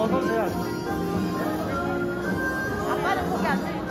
벗어줘야지. 아빠는 거기 앉아 있어.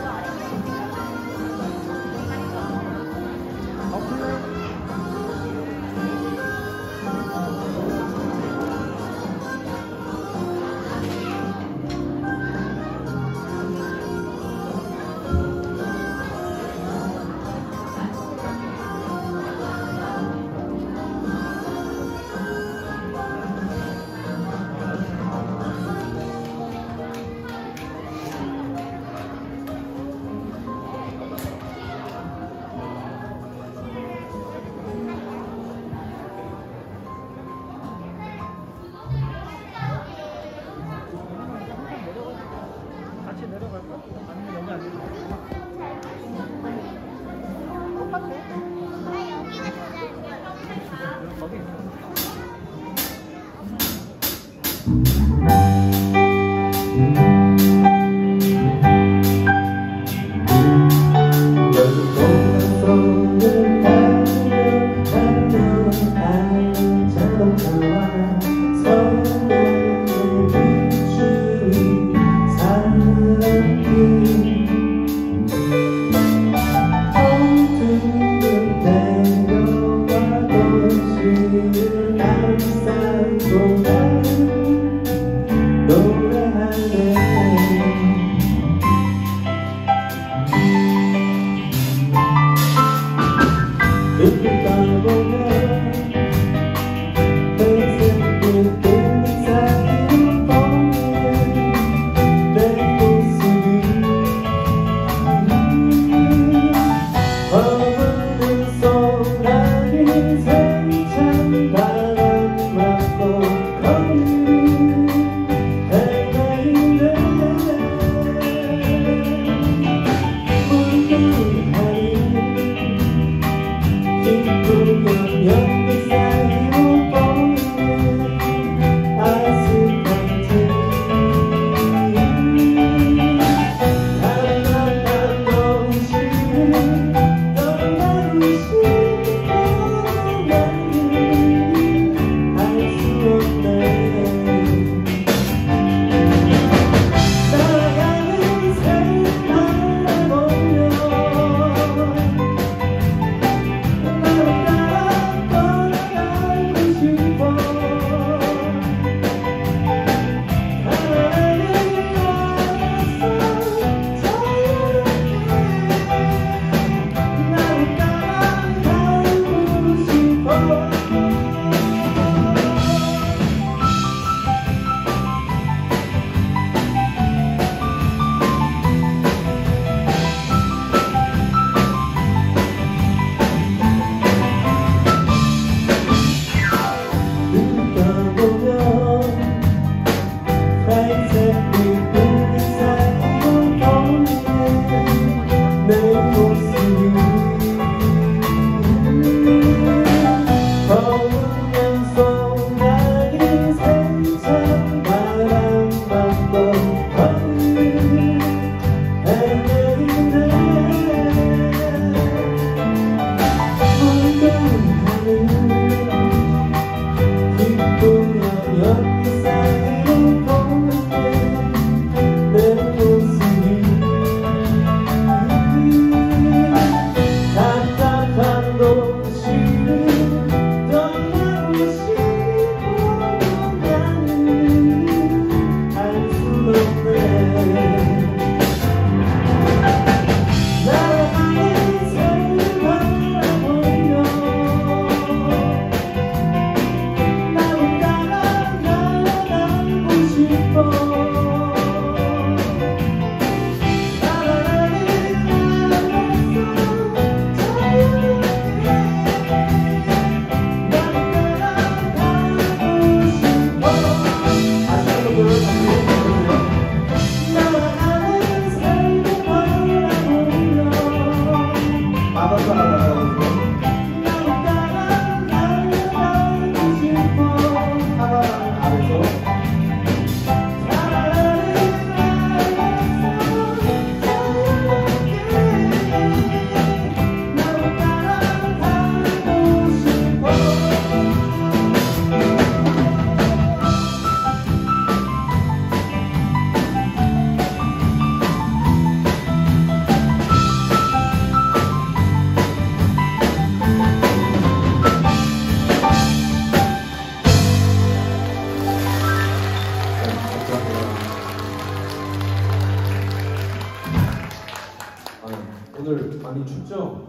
춥죠?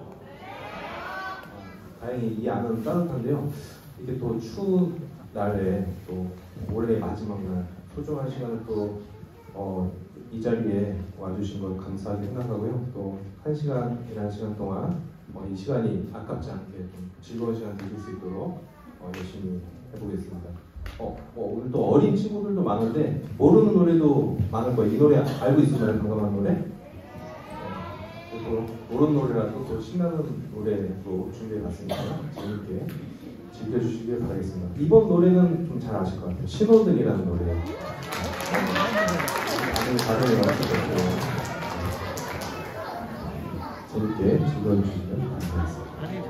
다행히 이 안은 따뜻한데요. 이게 또 추운 날에 또 올해 마지막 날 소중한 시간을 또 이 자리에 와주신 걸 감사하게 생각하고요. 또 1시간이라는 시간 동안 이 시간이 아깝지 않게 좀 즐거운 시간 되실 수 있도록 열심히 해보겠습니다. 오늘 또 어린 친구들도 많은데 모르는 노래도 많을 거예요. 이 노래 알고 있을까요? 방금한 노래? 또 모르는 노래라도 또 신나는 노래도 준비해봤으니까 재밌게 즐겨주시길 바라겠습니다. 이번 노래는 좀 잘 아실 것 같아요. 신호등이라는 노래예요. 다들 맞추셨고 재밌게 즐겨주시면 감사하겠습니다.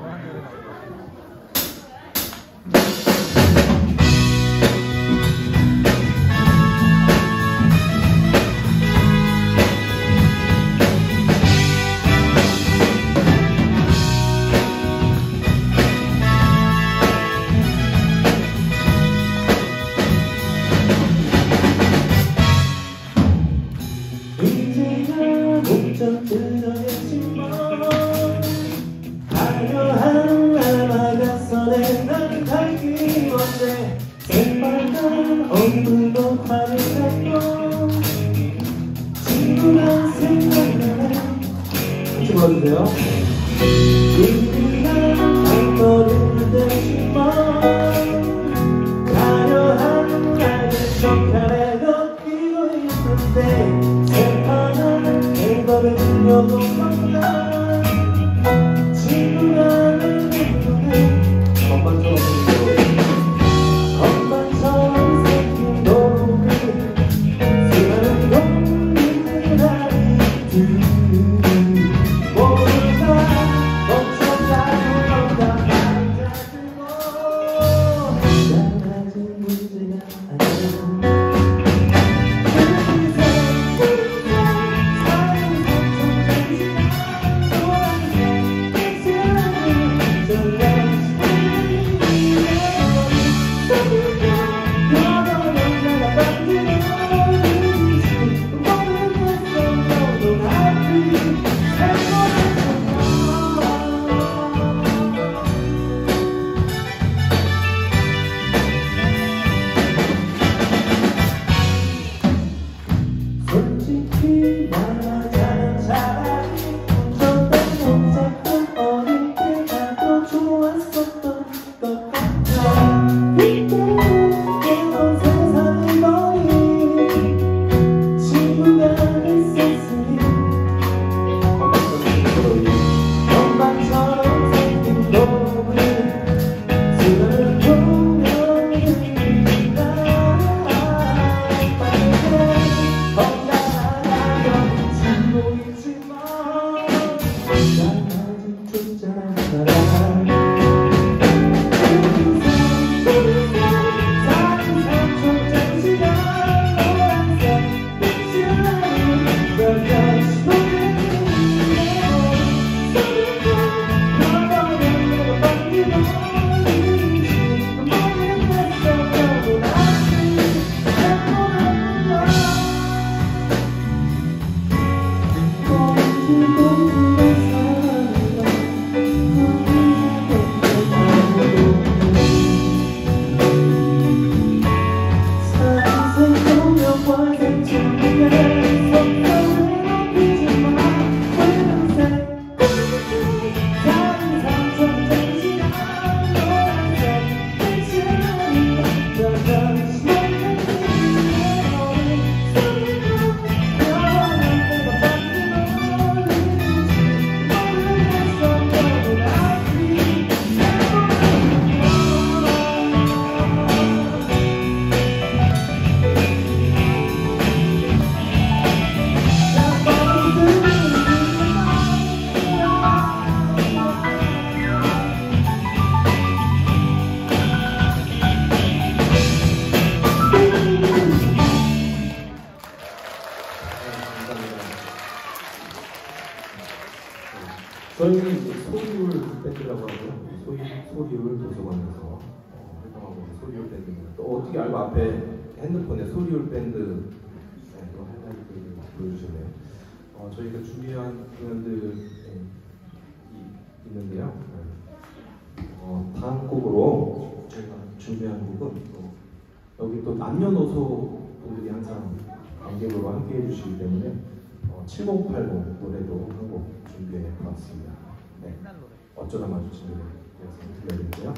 저희는 소리울 밴드라고 하고요. 소리울 도서관에서 활동하고 있는 소리울 밴드입니다. 또 어떻게 알고 앞에 핸드폰에 소리울 밴드 하이라이트를 보여주셨네요. 저희가 준비한 공연들 있는데요. 다음 곡으로 저희가 준비한 곡은 또 여기 또 남녀노소 분들이 항상 관객으로 함께 해주시기 때문에 7080 노래도 한 곡 준비해 보았습니다. 네. 어쩌다 마주친 노래 들려드릴게요.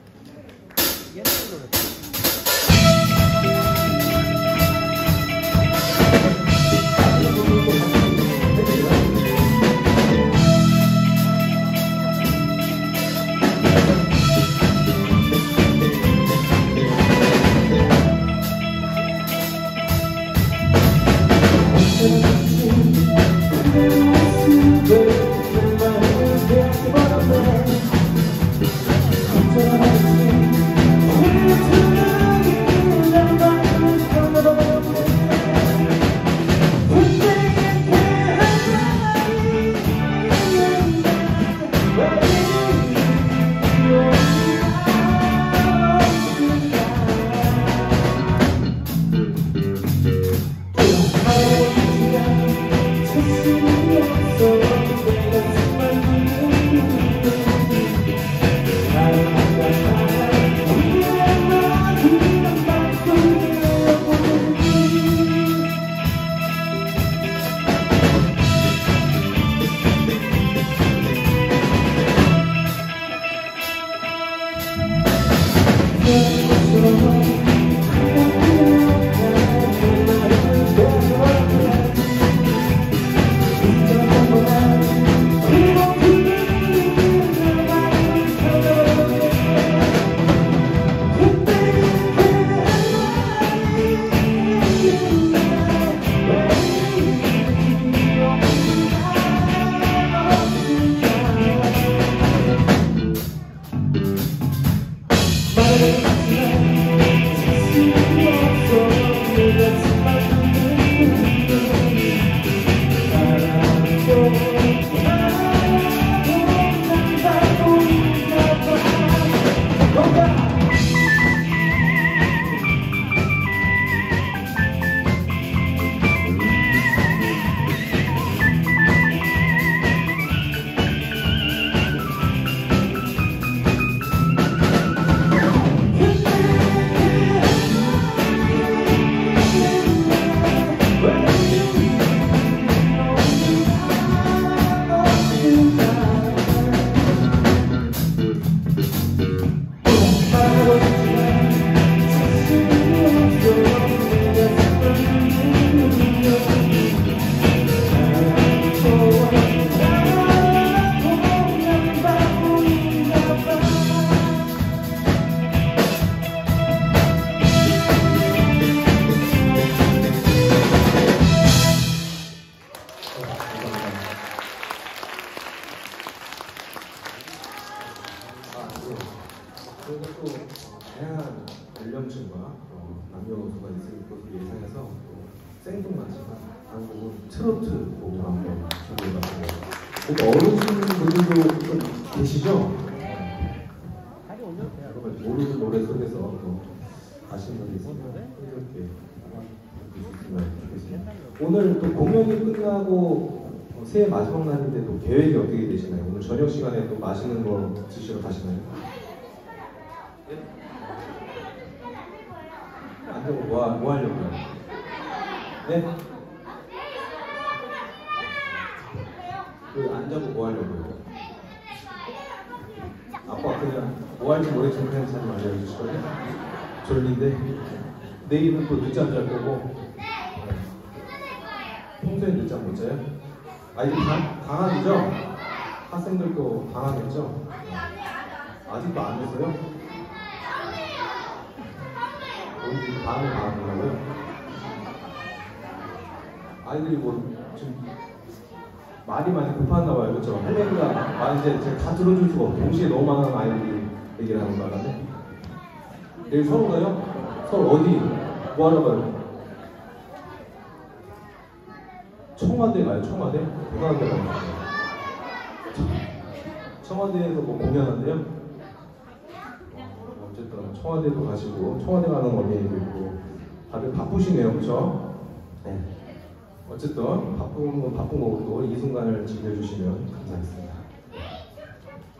저희가 또 다양한 연령층과 남녀노소가 있을 것으로 예상해서 또 생뚱맞지만 한국은 트로트 곡을 한번 준비해봤습니다. 꼭 어르신분들도 좀 계시죠? 모르는 노래 속에서 또 아시는 분이 있으면 이렇게 해주시면 좋겠습니다. 오늘 또 공연이 끝나고 새해 마지막 날인데 또 계획이 어떻게 되시나요? 오늘 저녁 시간에 또 맛있는 거 드시러 가시나요? 안 되고 뭐 하려고요? 네? 안 자고 뭐 하려고요? 아빠 그냥 뭐 할지 모르겠지만 그냥 잘 알려주실 거예요? 졸린데 내일은 또 늦잠 잘 거고 평소에 늦잠 못 자요? 이제 방학이죠? 학생들도 방학했죠? 아직도 안 됐어요? 오늘 방학을 방학하려고요? 아이들이 뭐 좀 말이 많이 급한가 봐요, 그렇죠? 할 얘기가 많은데 제가 다 들어줄 수가 없고 동시에 너무 많은 아이들이 얘기를 하는 바람에 내일 서울 가요? 서울 어디? 뭐 하러 가요? 청와대 가요, 청와대? 고등학교 가요. 청와대에서 뭐 공연한대요? 어쨌든 청와대도 가시고 청와대 가는 어린이도 있고 다들 바쁘시네요, 그렇죠? 네. 어쨌든 바쁜 거고 이 순간을 즐겨주시면 감사하겠습니다.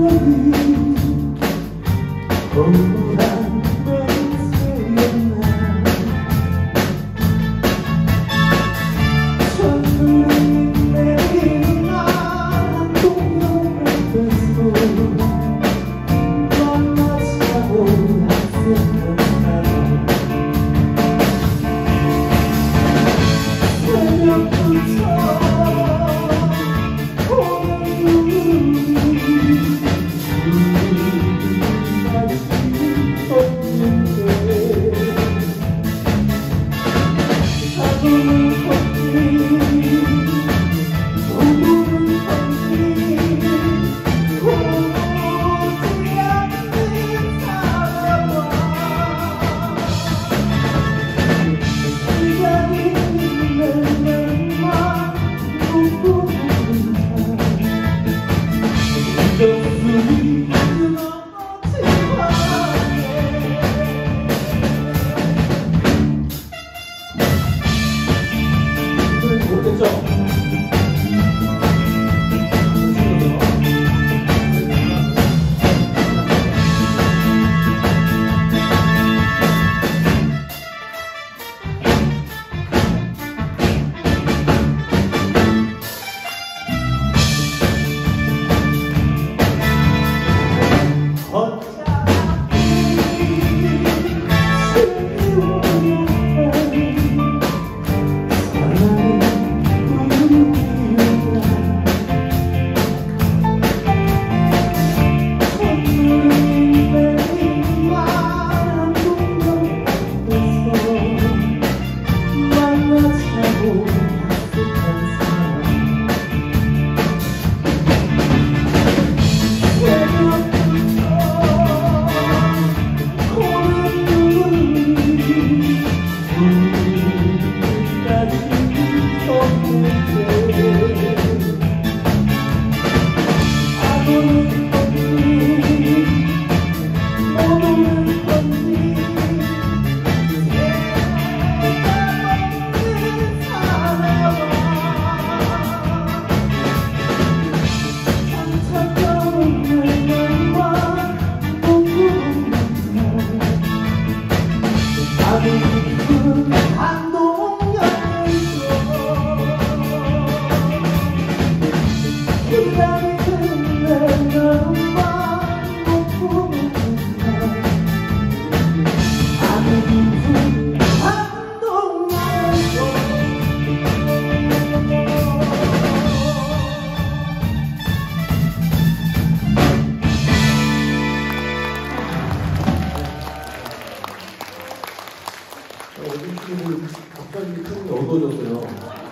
갑자기 표정이 어두워졌어요.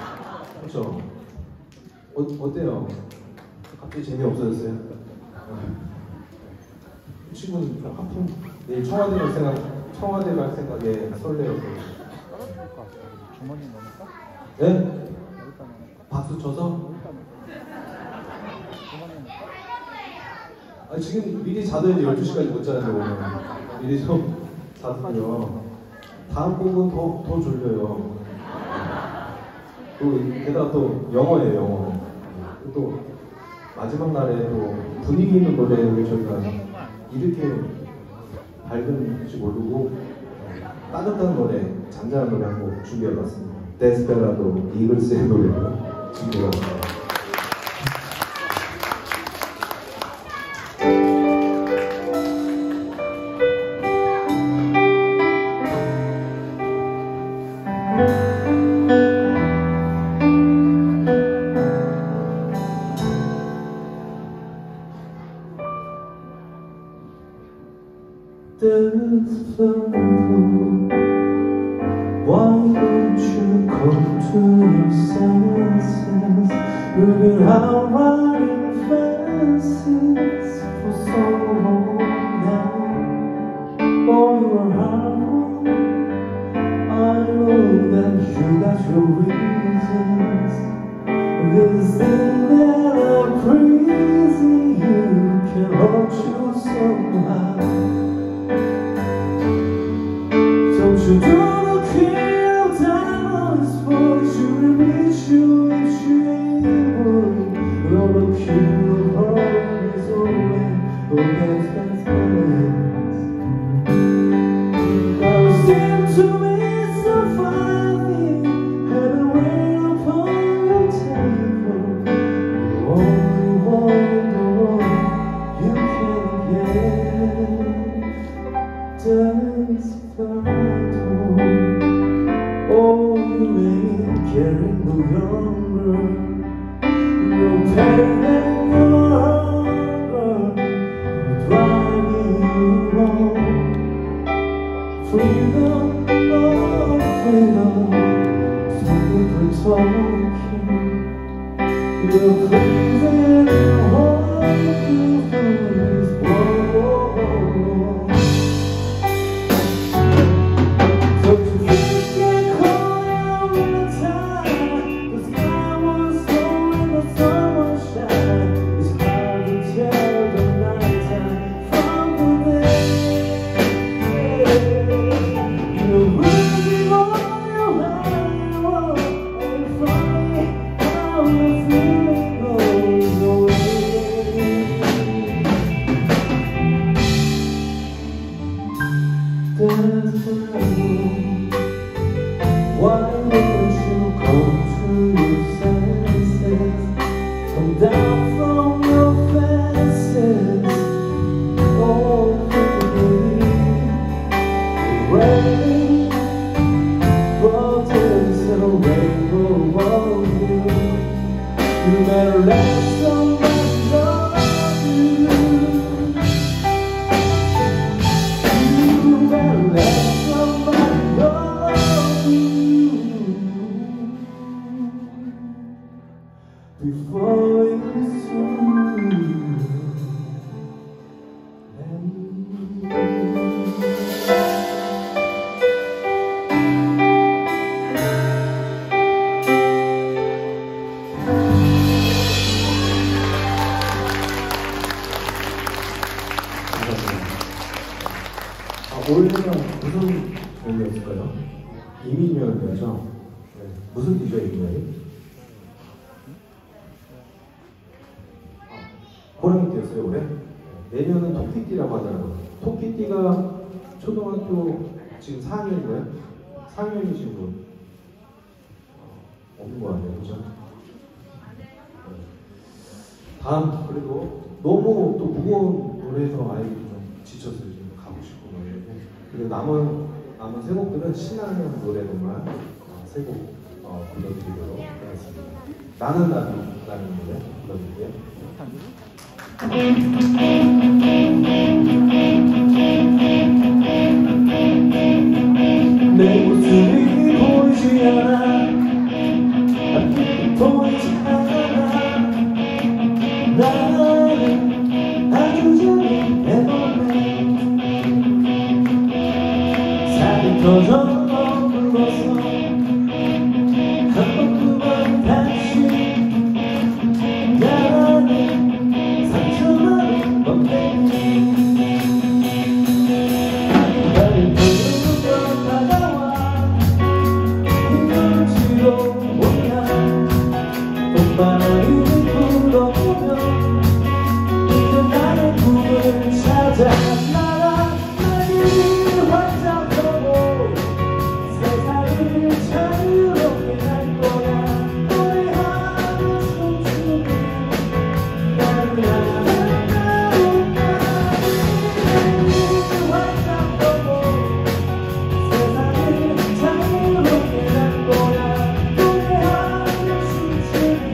그렇죠? 어때요? 갑자기 재미없어졌어요? 친구는 좀 하품? 내일 청와대 갈 생각에 설레요. 주머니 넣을까? 네? 박수 쳐서? 지금 미리 자더니 12시까지 못 자는데 오늘 미리 좀 자더니요. 다음 곡은 더 졸려요. 또 게다가 또 영어예요, 영어. 또 마지막 날에 또 분위기 있는 노래를 저희가 이렇게 밝은지 모르고 따뜻한 노래, 잔잔한 노래 한 곡 준비해봤습니다. 데스페라도 이글스의 노래를 준비해봤습니다. Why don't you come to your senses? We've been out riding fences for so long now. Oh, you're hard. I know that you got your reasons. This thing that I'm crazy, you can hurt you somehow. Don't you do the kill diamonds for you to reach you if you able. You're the kill is always forget his face. Now it seems to me so funny, heaven waiting upon your table. You only want the one you can get. Does find home. Oh, you ain't getting no younger. No pain and no hunger will drive you on. Freedom, oh freedom, so we're talking. You're crazy and what you do is wrong. So to think and call out in the time, the sky was so and the sun was shine. It's hard to tell the nighttime from the day. You're moving on your line, oh, and funny how the feeling goes away. That's why won't you come to your senses? Come down from your fences. Oh, quickly. The rain brought us a rainbow of you. You better let somebody love you. You better let somebody love you before it's too late. 올해가 무슨 곡이었을까요? 이민혁이었죠? 네. 무슨 DJ예요, 이민혁이? 호랑이띠였어요, 올해? 내년은 토끼띠라고 하더라고요. 토끼띠가 초등학교 지금 4학년인가요? 4학년이신 분? 없는 것 같네요, 그죠? 다음, 그리고 너무 또 무거운 노래에서 아이들이 좀 지쳐서 지금 가고 싶고 그런데 그리고 남은 세 곡들은 신나는 노래들만 세 곡 불러드리도록 하겠습니다. 나는 나비라는 노래 불러드릴게요. 내 모습이 보이지 않아, 보이지 않아. 나는 아주 작은 내 몸에 살이 터져 불러서 한 번 두 번 다시 미안해 상처받은 맘에 나를 부르고 다가와 힘들지도 몰라 오빠를 불러보며 이제 나의 꿈을 찾아 나를 환상 보고 세상을 자유롭게 할 거야. 노래하며 춤추는 나를 환상 보고 세상을 자유롭게 할 거야. 노래하며 춤추는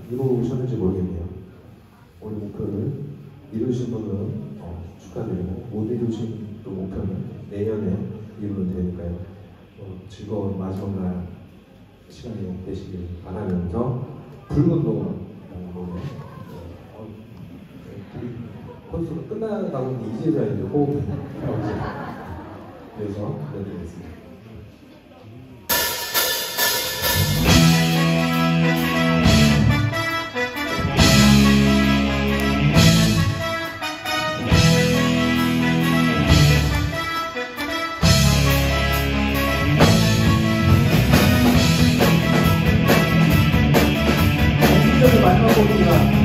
이루셨는지 모르겠네요. 오늘 목표를 이루신 분은 축하드리고 못 이루신 또 목표는 내년에 이루면 되니까요. 즐거운 마지막 날 시간이 되시길 바라면서 붉은 노래 콘서트 끝나가고 이제자인데 호흡 그래서 보내드리겠습니다. 마지막 곡입니다.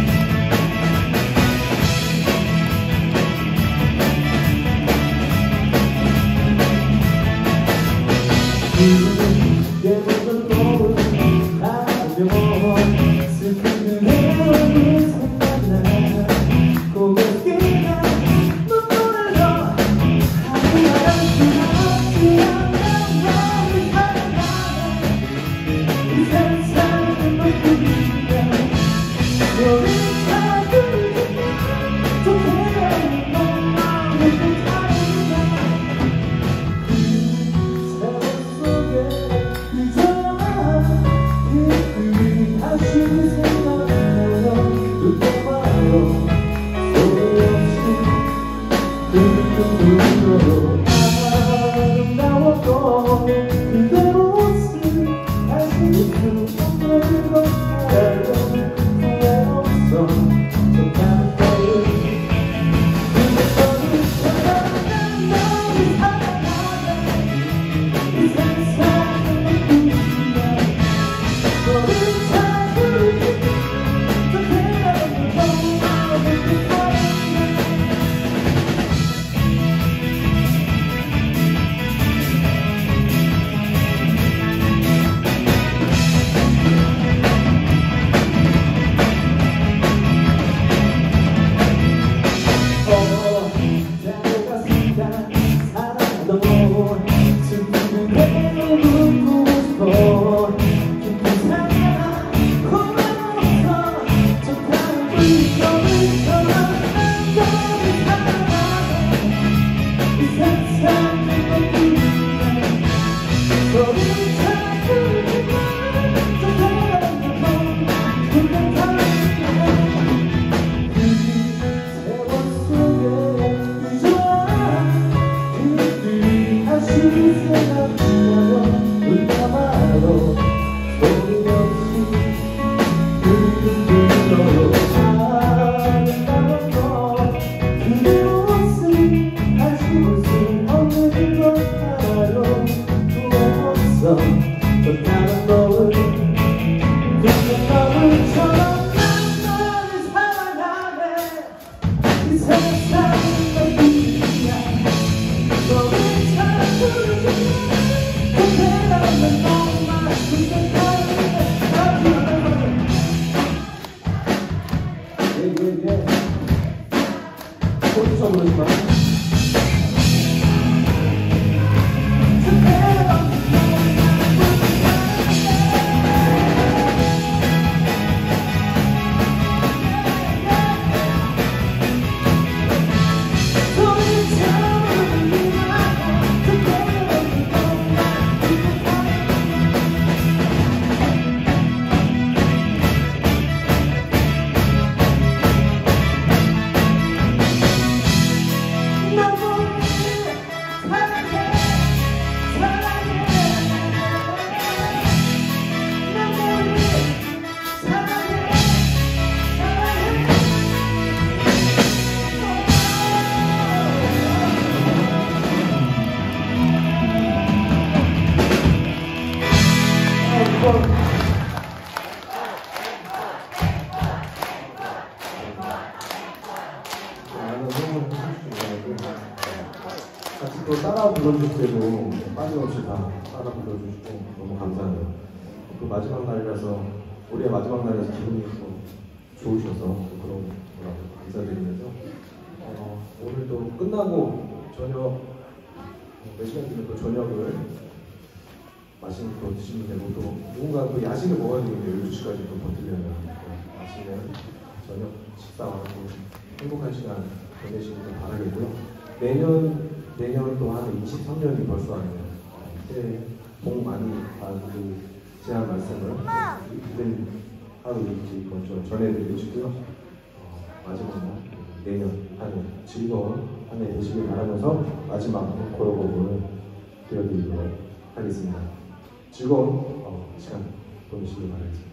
같이 또 따라 불러줄 때도 빠짐없이 다 따라 불러주시고 너무 감사해요. 그 마지막 날이라서 올해 마지막 날이라서 기분이 또 좋으셔서 그런 거라고 인사드리면서 오늘 또 끝나고 저녁 몇 시간 뒤에 또 저녁을 맛있는 거 드시면 되고 또 누군가 또 야식을 먹어야 되는데 12시까지 또 버티려면 맛있는 저녁 식사와 또 행복한 시간 보내시길 바라겠고요. 내년 또 한 23년이 벌써 왔네요. 새해 복 많이 받으시라는 말씀을 늘 하루 일찍 먼저 전해드리고 싶고요. 마지막으로 내년 한 해 즐거운 한 해 되시길 바라면서 마지막 고요곡을 들려드리도록 하겠습니다. 즐거운 시간 보내시길 바라겠습니다.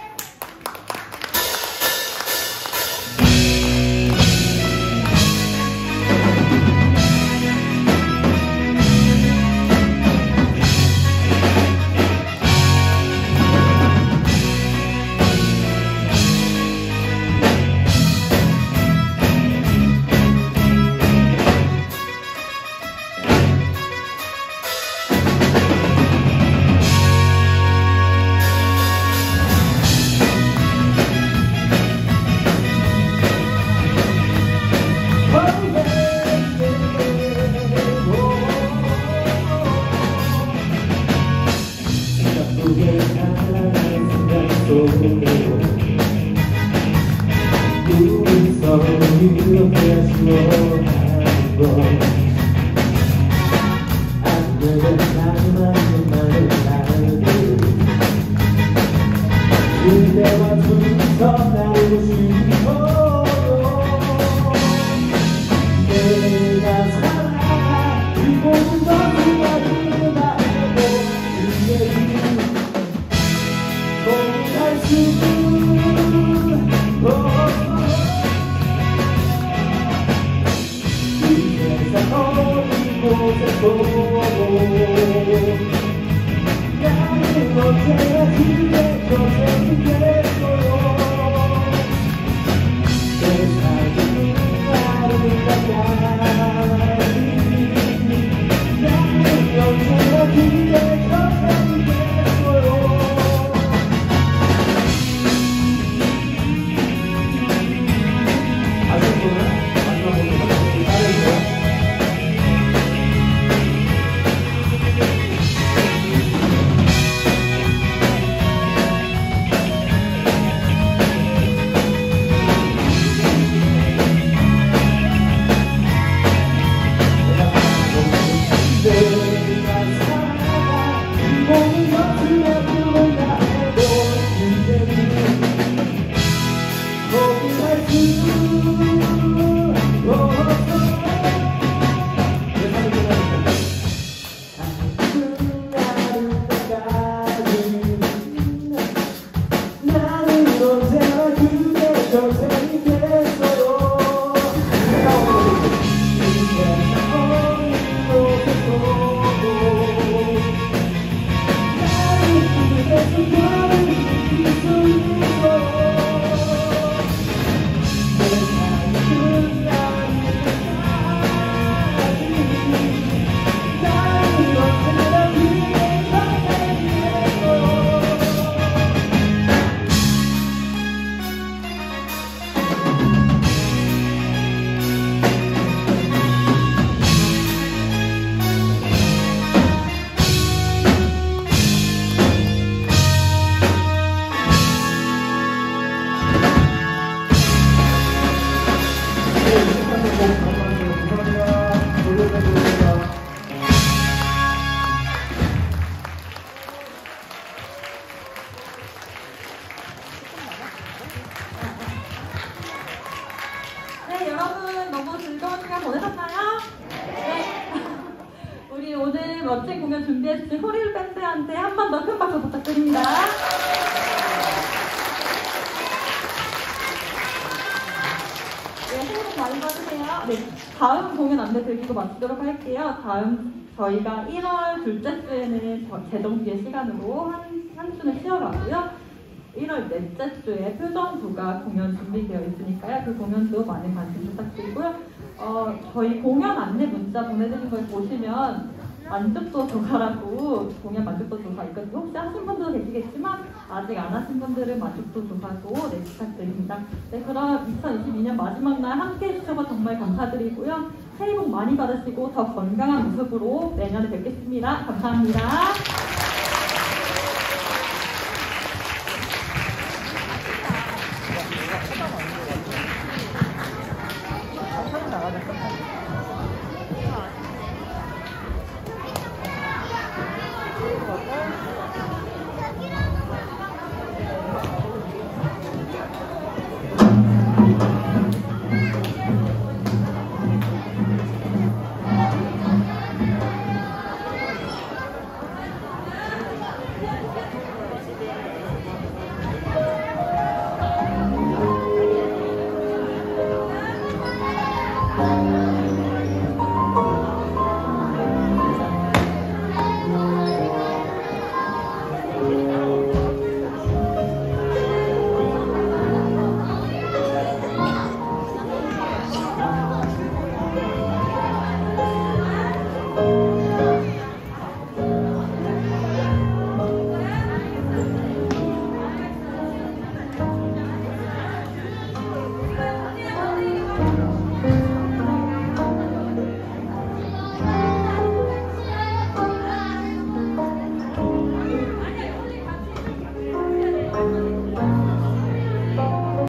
여러분 너무 즐거운 시간 보내셨나요? 네. 우리 오늘 멋진 공연 준비해주신 호릴 밴드한테 한 번 더 큰 박수 부탁드립니다. 네, 새해 복 많이 받으세요. 네, 다음 공연 안내 드리고 마치도록 할게요. 다음 저희가 1월 둘째 주에는 재정비의 시간으로 한 주는 쉬어가고요. 1월 넷째 주에 표정부가 공연 준비되어 있으니까요. 그 공연도 많은 관심 부탁드리고요. 저희 공연 안내 문자 보내드린 걸 보시면 만족도 조사라고 공연 만족도 조사 있거든요. 혹시 하신 분들도 계시겠지만 아직 안 하신 분들은 만족도 조사도 부탁드립니다. 네, 그럼 2022년 마지막 날 함께 해주셔서 정말 감사드리고요. 새해 복 많이 받으시고 더 건강한 모습으로 내년에 뵙겠습니다. 감사합니다.